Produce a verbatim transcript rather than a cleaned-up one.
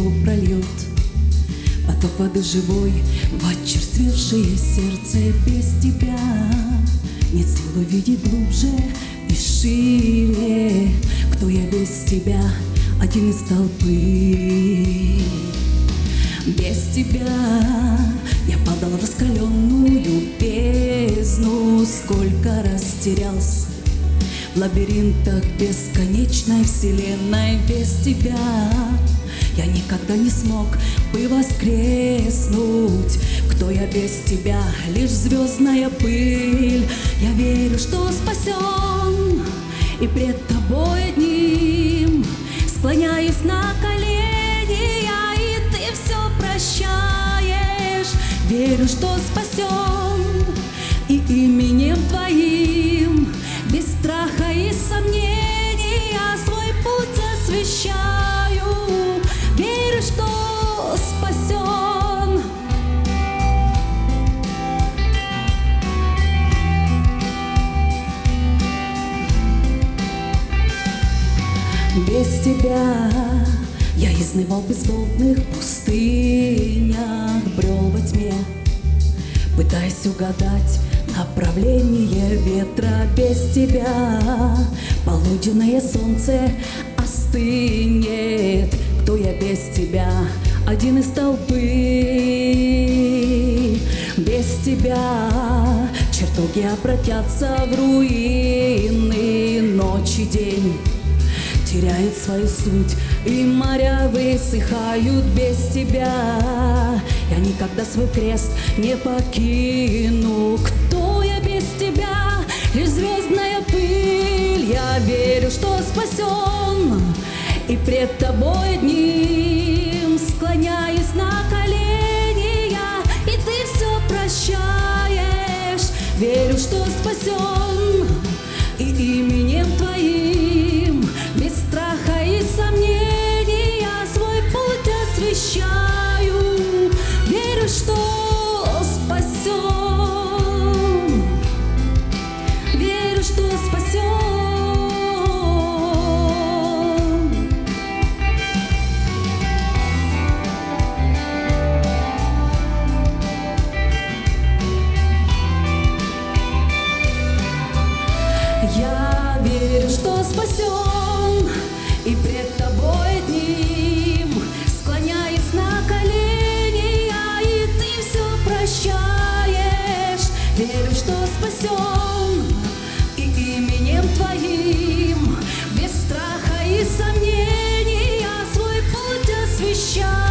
прольет поток воды живой в очерствевшее сердце. Без тебя нет сил увидеть глубже и шире. Кто я без тебя, один из толпы? Без тебя я падал в раскаленную бездну, сколько раз терялся в лабиринтах бесконечной вселенной. Без тебя я никогда не смог бы воскреснуть. Кто я без тебя? Лишь звездная пыль. Я верю, что спасен, и пред тобой одним склоняюсь на колени, я, и ты все прощаешь. Верю, что спасен, и именем твоим без страха и сомнений я свой путь освещаю. Верю, что спасен. Без тебя я изнывал в безводных пустынях, брел во тьме, пытаясь угадать направление ветра. Без тебя полуденное солнце остынет. Кто я без тебя? Один из толпы. Без тебя чертоги обратятся в руины. Ночь и день теряет свою суть, и моря высыхают. Без тебя я никогда свой крест не покину. Кто я без тебя? Лишь звездная пыль. Я верю, что спасен, и пред тобой одним склоняюсь на колени я, и ты все прощаешь. Верю, что спасен, и именем твоим без страха и сомнений я свой путь освещаю. Верю, что спасен. Верю, что спасен. Я верю, что спасен, и пред тобой одним склоняюсь на колени я, и ты все прощаешь. Верю, что спасен, и именем твоим без страха и сомнений я свой путь освещаю.